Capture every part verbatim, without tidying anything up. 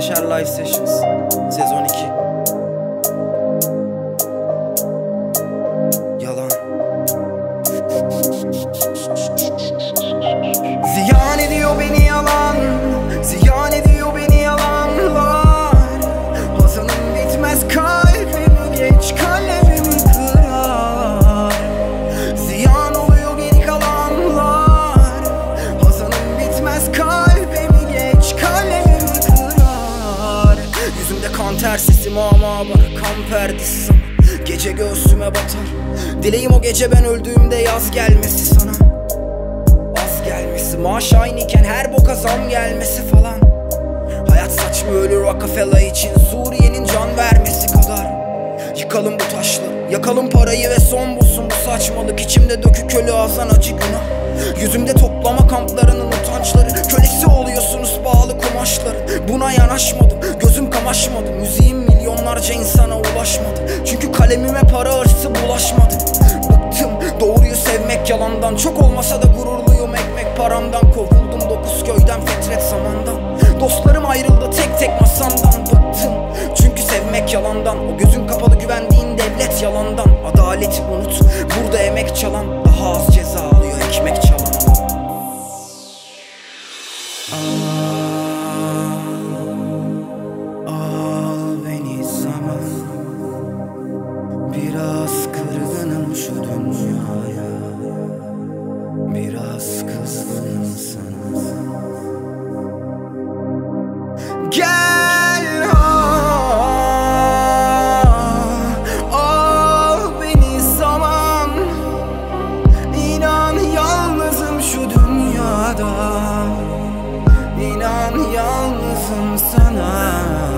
Şanlışer Live Sessions Sezon iki. Yalan. Ziyan ediyor beni yalan, ziyan ediyor beni yalanlar. Hasanım bitmez kalbimi, geç kalemimi kırar. Ziyan oluyor geri kalanlar. Hasanım bitmez kalbimi, geç kalemimi kırar. Yüzümde kan ter sesim ama bana kan perdesi sana. Gece göğsüme batar. Dileğim o gece ben öldüğümde yaz gelmesi sana. Az gelmesi, maaş aynıyken her boka zam gelmesi falan. Hayat saçma ölü Rockefeller için Suriye'nin can vermesi kadar. Yıkalım bu taşları, yakalım parayı ve son bulsun bu saçmalık. İçimde dökük ölü azan acı günah. Yüzümde toplama kamplarının utançları. Kölesi oluyorsunuz bağlı kumaşların. Buna yanaşmadım, gözüm kamaşmadı. Müziğim milyonlarca insana ulaşmadı. Çünkü kalemime para hırsı bulaşmadı. Bıktım doğruyu sevmek yalandan. Çok olmasa da gururluyum ekmek paramdan. Kovuldum dokuz köyden fetret zamandan. Dostlarım ayrıldı tek tek masamdan. Bıktım çünkü sevmek yalandan. O gözün kapalı güvendiğin devlet yalandan. Adaleti unut, burada emek çalan daha az ceza alıyor ekmek çalan. Al beni zaman, biraz kırgınım şu dünyaya, biraz kızgınım sana. Gel al beni zaman, İnan yalnızım şu dünyada, İnan yalnızım sana.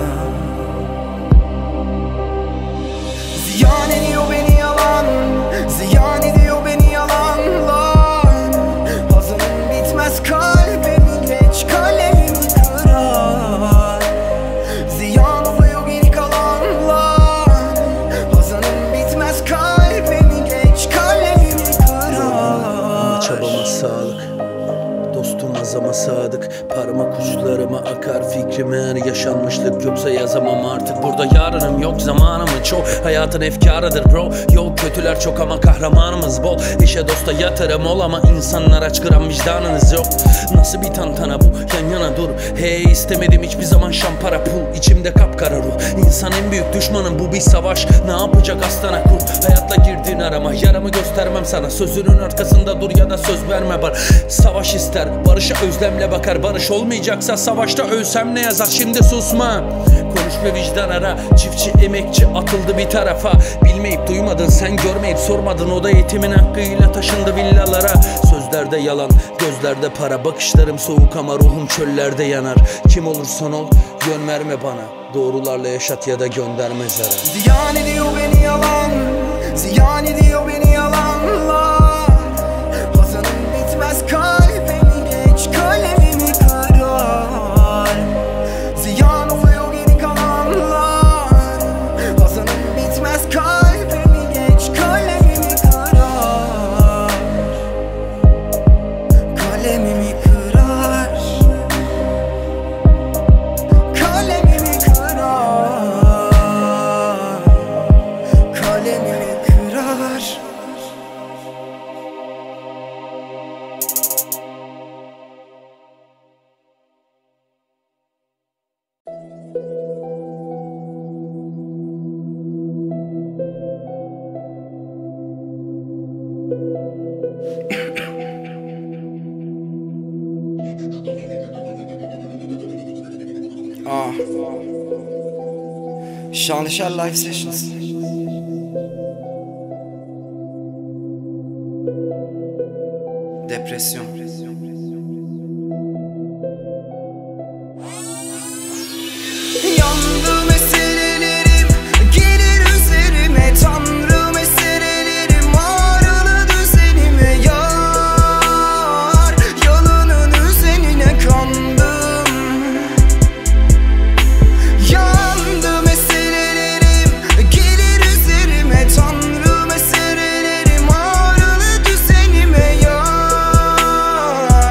Ziyan ediyor beni yalan, ziyan ediyor beni yalanlar. Hazanım bitmez kalbimi, geç kalemimi kırar. Ziyan oluyor geri kalanlar. Hazanım bitmez kalbimi, geç kalemimi kırar. Çabama sağlık, dostum azama sadık. Parmak uçlarıma akar fikrim, eğer yaşanmışlık yoksa yazamam artık. Burada yarınım yok, zamanımın çok, hayatın efkarıdır bro. Yok kötüler çok ama kahramanımız bol. İşe dosta yatırım ol ama insanlar aç, gram vicdanınız yok. Nasıl bir tantana bu, yan yana dur. Hey istemedim hiçbir zaman şampara pul. İçimde kapkara ruh, İnsan en büyük düşmanım, bu bir savaş. Ne yapacak aslana kurt, hayatla girdin arama. Yaramı göstermem sana, sözünün arkasında dur ya da söz verme bana. Savaş ister, barışa özlemle bakar. Barış olmayacaksa savaşta ölsem ne yazar. Şimdi susma, konuş ve vicdan ara. Çiftçi emekçi atıldı bir tarafa. Bilmeyip duymadın sen, görmeyip sormadın. O da yetimin hakkıyla taşındı villalara. Sözlerde yalan, gözlerde para. Bakışlarım soğuk ama ruhum çöllerde yanar. Kim olursan ol, yön verme bana. Doğrularla yaşat ya da gönderme zarar. Ziyan ediyor beni yalan, ziyan ediyor beni yalanlar. Hazanım bitmez kalbimi, geç kalemimi kırar. Ziyan oluyor geri kalanlar. Hazanım bitmez kalbimi, geç kalemimi kırar. Kalemimi kırar. Kalemimi kırar. Kalemimi kırar. Ah. Şanlışer Live Sessions. Depresyon. Yandı meselelerim, gelir üzerime Tanrı, meselelerim ağrılı düzenime yar. Yalanın üzerine kandım. Yandı meselelerim, gelir üzerime Tanrı, meselelerim ağrılı düzenime yar.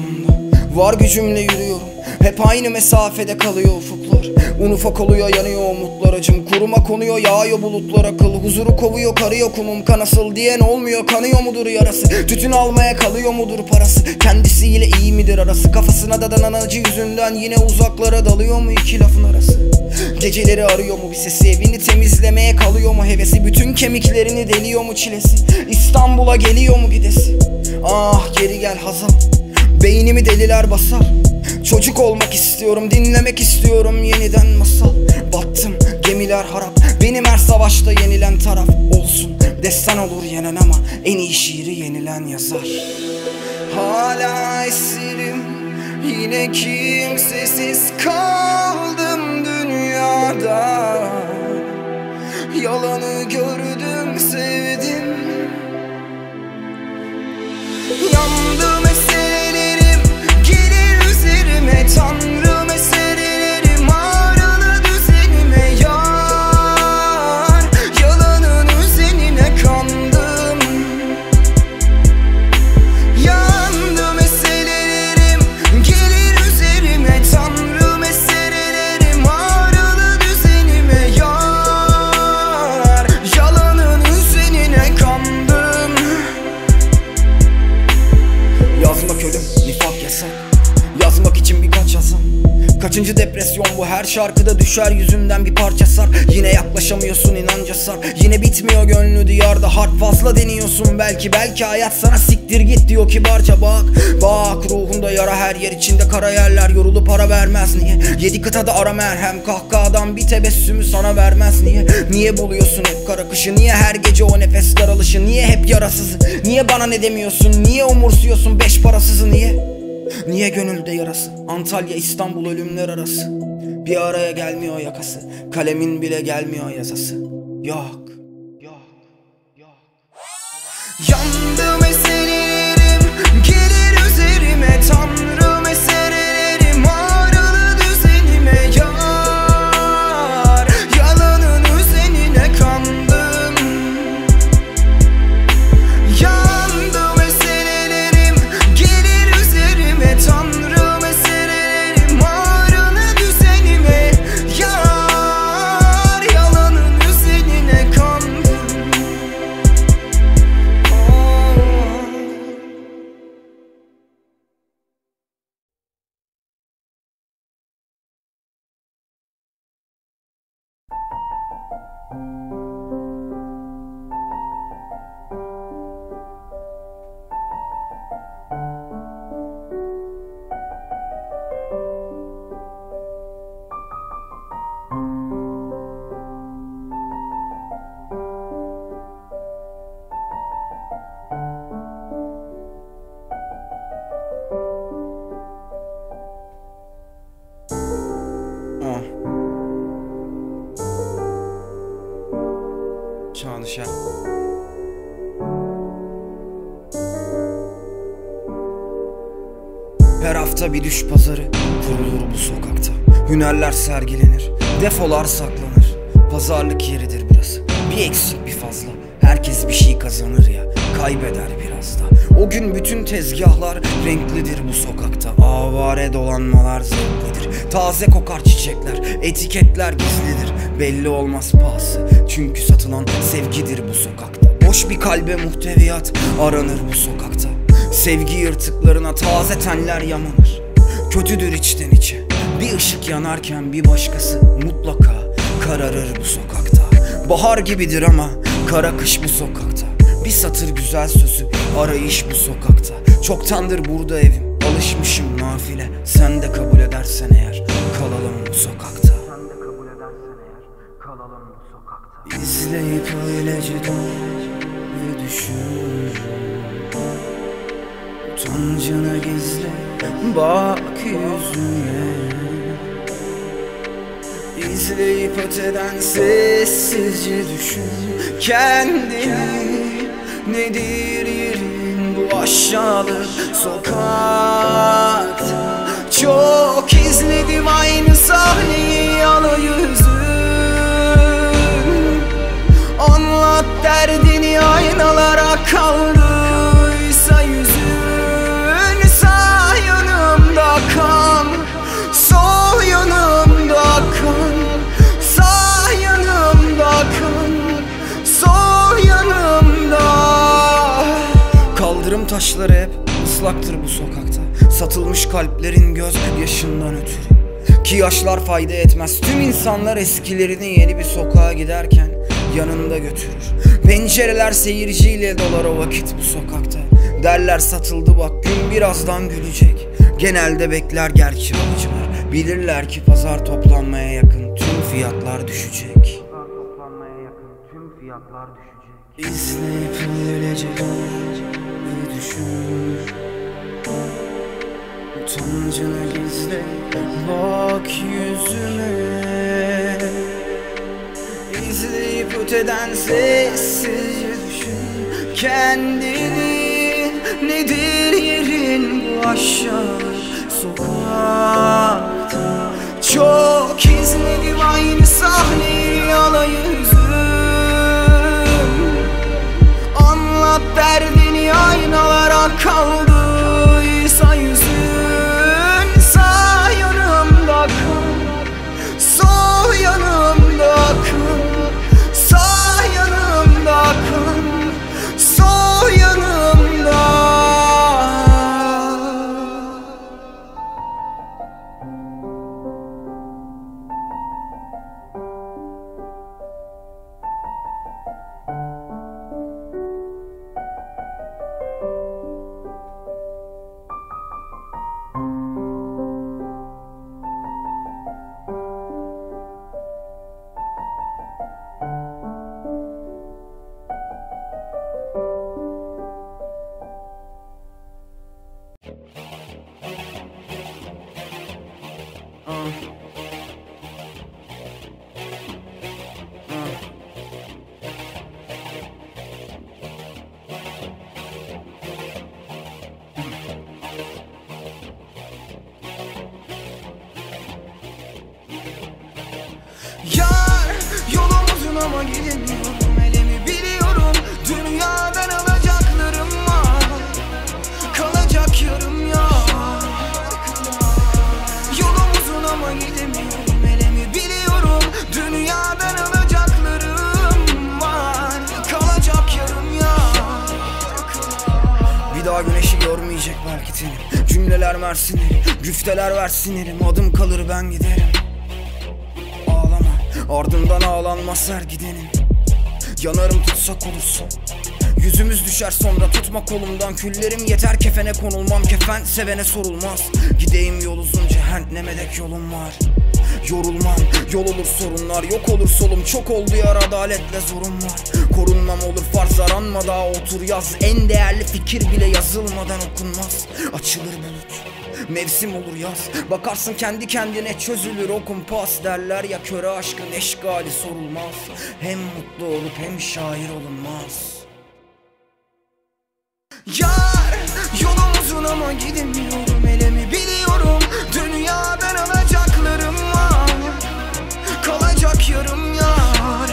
durumumda. Var gücümle yürüyorum, hep aynı mesafede kalıyor ufuklar. Un ufak oluyor, yanıyor umutlar, acım kuruma konuyor, yağıyor bulutlar akıl. Huzuru kovuyor, karıyor kumum kanasıl diyen olmuyor, kanıyor mudur yarası? Tütün almaya kalıyor mudur parası? Kendisiyle iyi midir arası? Kafasına dadanan acı yüzünden yine uzaklara dalıyor mu iki lafın arası? Geceleri arıyor mu bir sesi, evini temizlemeye kalıyor mu hevesi? Bütün kemiklerini deliyor mu çilesi? İstanbul'a geliyor mu gidesi? Ah geri gel Hazal, beynimi deliler basar. Çocuk olmak istiyorum, dinlemek istiyorum yeniden masal. Battım, gemiler harap, benim her savaşta yenilen taraf. Olsun, destan olur yenen ama en iyi şiiri yenilen yazar. Hala esirim, yine kimsesiz kaldım dünyada. Yalanı gördüm, sevdim. Yandı meselelerim, gelir üzerime Tanrı meselelerim, ağrılı düzenime yar. Yalanın üzerine kandım. Yandı meselelerim, gelir üzerime Tanrı meselelerim, ağrılı düzenime yar. Yalanın üzerine kandım. Yazmak ölüm, nifak yasak. Yazmak için birkaç yazım. Kaçıncı depresyon bu, her şarkıda düşer yüzünden bir parça sar. Yine yaklaşamıyorsun inanca sar. Yine bitmiyor gönlü diyarda harp, fazla deniyorsun belki. Belki hayat sana siktir git diyor kibarca. Bak bak ruhunda yara, her yer içinde kara yerler. Yorulup para vermez niye? Yedi kıtada ara merhem, kahkahadan bir tebessümü sana vermez niye? Niye buluyorsun hep kara kışı? Niye her gece o nefes daralışı? Niye hep yarasızı? Niye bana ne demiyorsun? Niye umursuyorsun beş parasızı niye? Niye gönülde yarası? Antalya İstanbul ölümler arası. Bir araya gelmiyor yakası, kalemin bile gelmiyor yazası. Yok, yok, yok. Yandı meselelerim, gelir üzerime Tanrı meselelerim, ağrılı düzenime yar. Yalanın üzerine kandım. Yandı meselelerim, gelir üzerime Tanrı meselelerim, ağrılı düzenime yar. Yalanın üzerine kandım. Oh. Ah. Çağnışa. Her hafta bir düş pazarı kurulur bu sokakta. Hünerler sergilenir, defolar saklanır. Pazarlık yeridir burası, bir eksik bir fazla. Herkes bir şey kazanır ya, kaybeder biraz da. O gün bütün tezgahlar renklidir bu sokakta. Avare dolanmalar zevklidir. Taze kokar çiçekler, etiketler gizlidir. Belli olmaz pahası, çünkü satılan sevgidir bu sokakta. Boş bir kalbe muhteviyat aranır bu sokakta. Sevgi yırtıklarına taze tenler yamanır. Kötüdür içten içe, bir ışık yanarken bir başkası mutlaka kararır bu sokakta. Bahar gibidir ama kara kış bu sokakta. Bir satır güzel sözü arayış bu sokakta. Çoktandır burada evim, alışmışım nafile. Sen de kabul edersen eğer kalalım bu sokakta. Sen de kabul edersen eğer kalalım bu sokakta. İzleyip öylece dön ve düşün. Utancını gizle, bak yüzüme. İzleyip öteden sessizce düşün kendini. Nedir yerin bu aşağılık sokakta? Çok izledim aynı sahneyi yalı yüzün. Anlat derdini aynalara kaldıysa yüzün. Say taşları hep ıslaktır bu sokakta. Satılmış kalplerin gözyaşından ötürü. Ki yaşlar fayda etmez. Tüm insanlar eskilerini yeni bir sokağa giderken yanında götürür. Pencereler seyirciyle dolar o vakit bu sokakta. Derler satıldı bak gün birazdan gülecek. Genelde bekler gerçi alıcılar. Bilirler ki pazar toplanmaya yakın tüm fiyatlar düşecek. Pazar toplanmaya yakın tüm fiyatlar düşecek. İzleyip ölecek bir düşün. Utancını gizle bak yüzüme. İzleyip öteden sessizce düşün kendini. Nedir yerin bu aşağı sokakta? Çok izledim aynı sahneyi yalayüzüm. Anlat derdini aynalara kaldıysa yüzün. Sağ yanımda akın, sol yanımda akın. Sağ yanımda akın, sol yanımda. Yar yolumuzun ama gidemiyorum, elimi biliyorum. Dünyadan alacaklarım var, kalacak yarım yar. Yolumuzun ama gidemiyorum, elimi biliyorum. Dünyadan alacaklarım var, kalacak yarım yar. Bir daha güneşi görmeyecek belki tenim. Cümleler mersinleri, güfteler versin elim. Adım kalır ben giderim. Ardından ağlanmaz her gidenin. Yanarım tutsak olursun. Yüzümüz düşer sonra tutma kolumdan. Küllerim yeter kefene konulmam. Kefen sevene sorulmaz. Gideyim yol uzun cehenneme dek yolum var. Yorulmam, yol olur sorunlar. Yok olur solum, çok oldu yar adaletle zorum var. Korunmam olur farz aranma daha otur yaz. En değerli fikir bile yazılmadan okunmaz. Açılır bulut, mevsim olur yaz. Bakarsın kendi kendine çözülür o kumpas. Derler ya köre aşkın eşgali sorulmaz. Hem mutlu olup hem şair olunmaz. Yar yolumuzun ama gidemiyorum, elimi biliyorum. Dünyadan alacaklarım var, kalacak yarım yar.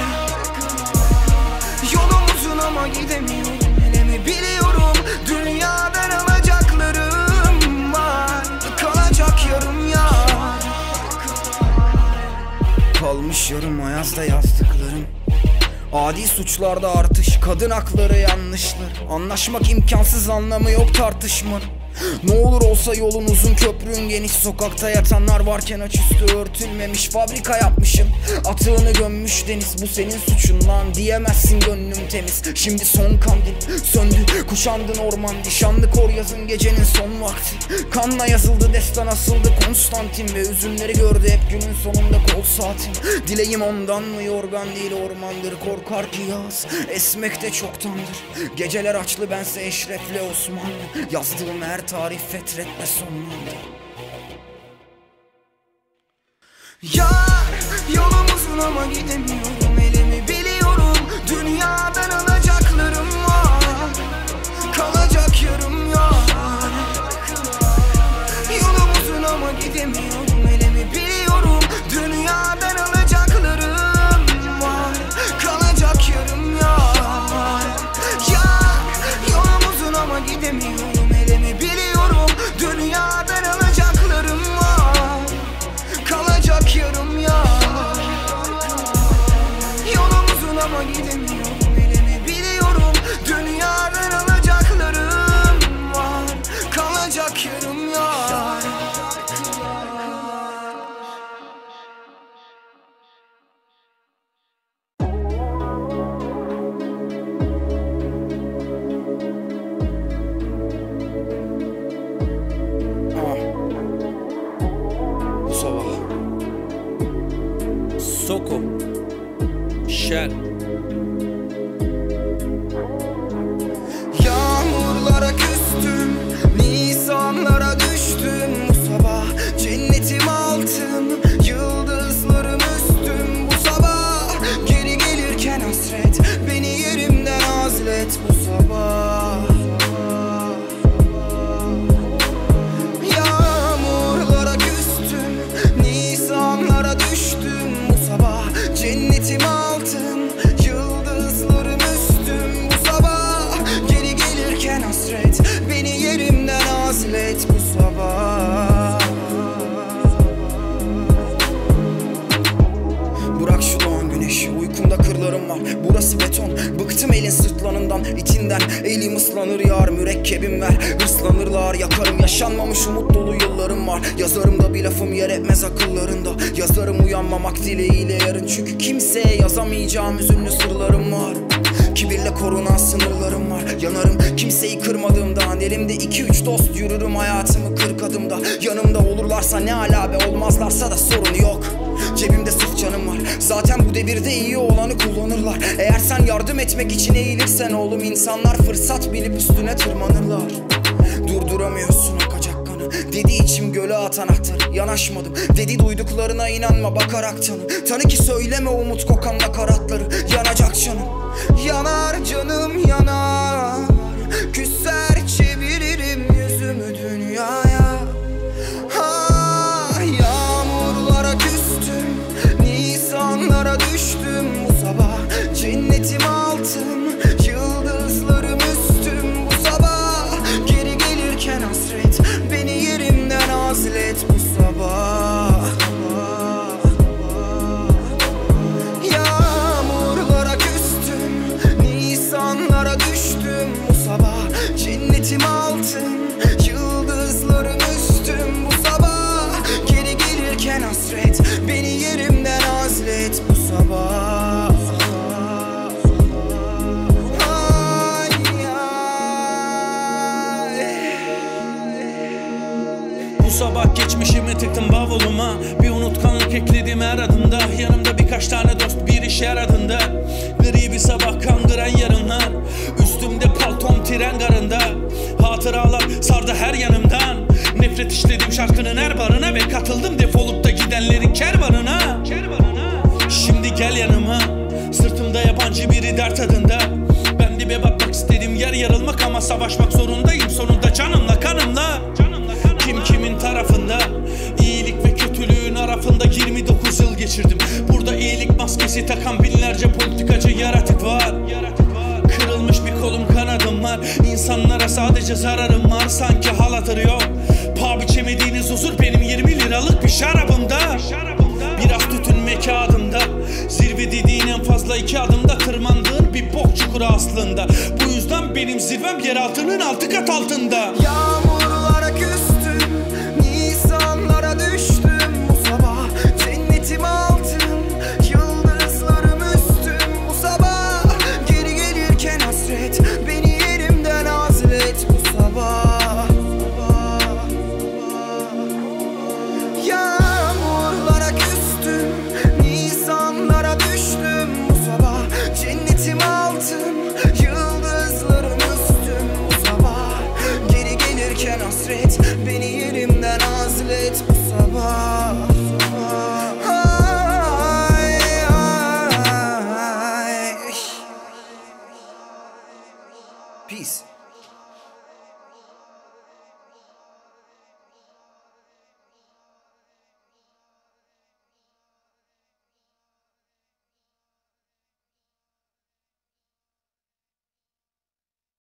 Yolumuzun ama gidemiyorum, elimi biliyorum. Dünyadan alacaklarım var, kalacak yarım yar. Kalmış yarım ayazda yazdıklarım. Adi suçlarda artış, kadın hakları yanlışlar. Anlaşmak imkansız, anlamı yok tartışmanın. Ne olur olsa yolun uzun, köprün geniş. Sokakta yatanlar varken açüstü örtülmemiş. Fabrika yapmışım, atığını gömmüş deniz. Bu senin suçun lan diyemezsin, gönlüm temiz. Şimdi son kandil söndü, kuşandın orman. Dişanlı kor yazın gecenin son vakti. Kanla yazıldı destan, asıldı Konstantin. Ve üzümleri gördü hep günün sonunda kol saatin. Dileğim ondan mı yorgan değil ormandır. Korkar ki yaz esmek de çoktandır. Geceler açlı bense Eşref'le Osmanlı. Yazdığım her tarih fetretle sonlandı. Yar yolumuzun ama gidemiyorum, elimi biliyorum. Dünyadan alacaklarım var, kalacak yarım yar. Yolumuzun ama gidemiyorum, elimi biliyorum. Dünyadan alacaklarım var, kalacak yarım yar. Yar yolumuzun ama gidemiyorum, elimi biliyorum. Dünyadan alacaklarım var, kalacak yarım yar. Yolumuzun ama gidemiyorum, elimi biliyorum. Dünyadan alacaklarım Soko Şer. Yağmurlara küstüm, nisanlara düştüm. Bu sabah cennetim altın, yıldızlarım üstüm. Bu sabah geri gelirken hasret, beni yerimden azlet. Bu sabah yağmurlara küstüm, nisanlara düştüm. Bu sabah cennetim altın, yıldızlarım üstüm. Bu sabah geri gelirken hasret, beni yerimden azlet. Bu sabah bırak şu doğan güneşi, uykumda kırlarım var. Burası beton, bıktım elin sırtlanından, itinden. Elim ıslanır yar, mürekkebim ver. Hırslanırlar, yakarım, yaşanmamış umut dolu yıllarım var. Yazarımda bir lafım yer etmez akıllarında. Yazarım uyanmamak dileğiyle yarın, çünkü kimseye yazamayacağım üzünlü sırlarım var. Kibirle korunan sınırlarım var. Yanarım kimseyi kırmadığımdan, elimde iki üç dost, yürürüm hayatımı kırk adımda. Yanımda olurlarsa ne ala be, olmazlarsa da sorun yok. Cebimde sırf canım var. Zaten bu devirde iyi olanı kullanırlar. Eğer sen yardım etmek için eğilirsen oğlum, insanlar fırsat bilip üstüne tırmanırlar. Durduramıyorsun akacak kanı, dedi içim göle at anahtarı. Yanaşmadım, dedi duyduklarına inanma, bakarak tanı. Tanı ki söyleme umut kokan nakaratları. Yanacak canım, yanar canım yanar. Küser çeviririm yüzümü dünyaya. Nisanlara düştüm, bu sabah cennetim altın, yıldızlarım üstüm. Bu sabah geri gelirken hasret, beni yerimden azlet. Bu sabah yağmurlara küstüm, nisanlara düştüm. Bu sabah cennetim altın, yıldızlarım üstüm. Bu sabah geri gelirken hasret, beni yerimden azlet. Bu sabah ay, ay. Bu sabah geçmişimi tıktım bavuluma, bir unutkanlık ekledim her adımda. Yanımda birkaç tane dost, bir iş yaradığında. Gri bir sabah kandıran yarınlar, üstümde paltom tren garında. Hatıralar sardı her yanımdan, nefret işledim şarkının her barına ve katıldım defolup da gidenlerin kervanına. Şimdi gel yanıma, sırtımda yabancı biri dert adında. Ben dibe batmak istedim, yer yarılmak, ama savaşmak zorundayım sonunda canımla kanımla. Kim kimin tarafında, iyilik ve kötülüğün arasında yirmi dokuz yıl geçirdim. Burada iyilik maskesi takan binlerce politikacı yaratık var. Kırılmış bir kolum kanadım var, İnsanlara sadece zararım var, sanki hal hatır yok. Paha biçemediğiniz huzur benim yirmi liralık bir şarabımda. Biraz tütün kağıdımda, zirve dediğin en fazla iki adımda tırmandığın bir bok çukuru aslında. Bu yüzden benim zirvem yer altının altı kat altında. Yağmur